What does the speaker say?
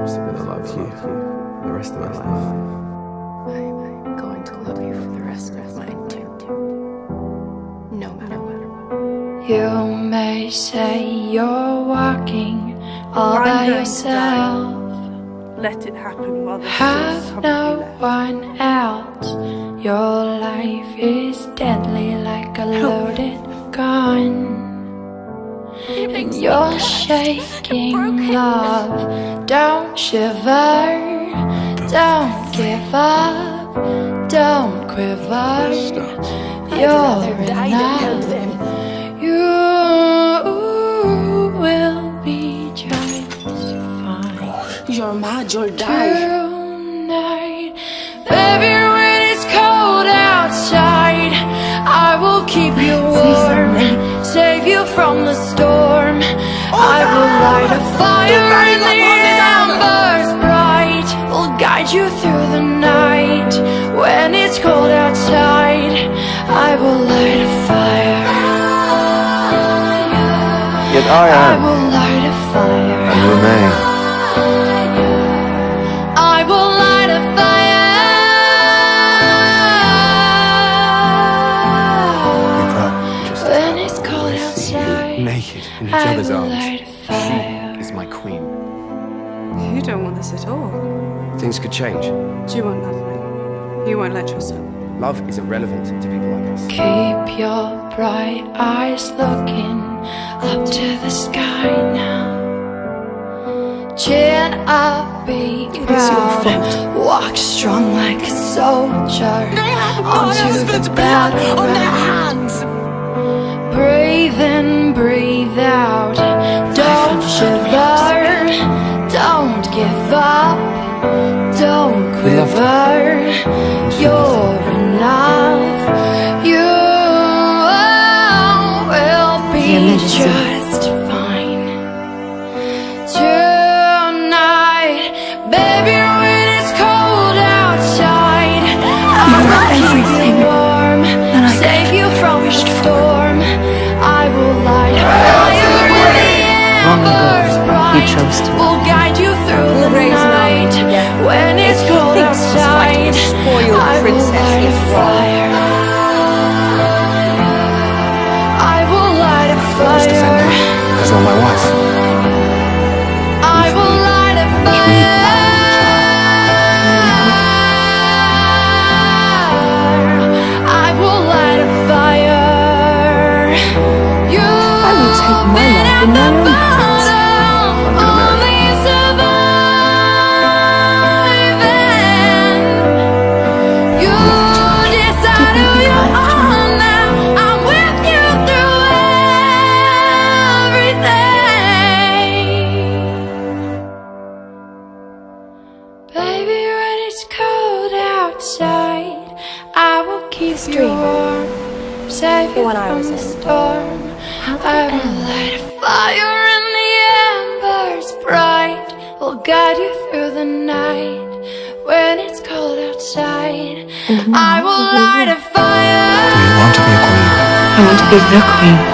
still gonna love you the rest of my life. I'm going to love you for the rest of mine too. No matter what. You may say you're walking all by yourself. Let it happen while the Have no one else. Your life is deadly like a loaded gun. And you're shaking, love. Don't shiver, don't give up, don't quiver. You're enough. You will be just fine. You're mad, you'll die. Tonight, baby, when it's cold outside, I will keep you warm, save you from the storm. I will light a fire in the embers bright, will guide you through the night. When it's cold outside, I will light a fire. Yet I will light a fire. and remain. I will light a fire. When it's cold outside, Naked in each I other's will arms. light a fire. She is my queen. You don't want this at all. Things could change. Do you want love, me? You won't let yourself. Love is irrelevant to people like us. Keep your bright eyes looking up to the sky now. Chin up, be proud. Walk strong like a soldier onto the battleground. Breathe in, breathe out. Don't shiver, don't give up, don't quiver. You're enough. You will be just fine. Tonight, baby, when it's cold outside, I will keep you warm, save you from the storm. I will light a fire in the embers bright, will guide you through the night. When it's cold outside, I will light a fire. I will light a fire. Because you're my wife. I will light a fire. I will light a fire. You will take my life in my own hands. Only surviving. You decide who you are now. I'm with you through everything. Baby, when it's cold outside, I will keep you warm, save you from the storm. I will light a fire in the embers bright, will guide you through the night. When it's cold outside, I will light a fire. You want to be a queen. I want to be the queen.